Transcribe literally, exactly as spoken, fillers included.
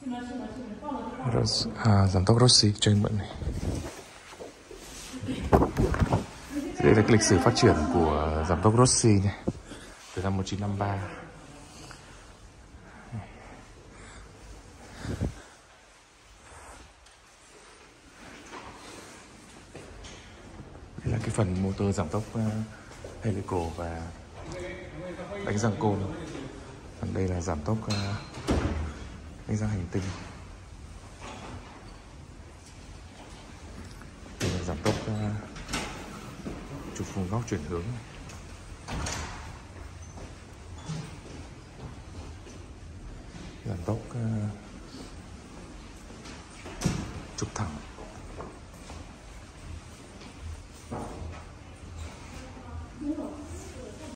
À, giảm tốc Rossi cho anh Mận này. Đây là cái lịch sử phát triển của giảm tốc Rossi này, từ năm một nghìn chín trăm năm mươi ba. Đây là cái phần motor giảm tốc uh, helical và đánh răng côn. Còn đây là giảm tốc uh, đánh răng hành tinh. Đây là giảm tốc uh, trục vuông góc chuyển hướng. Giảm tốc uh, trục thẳng.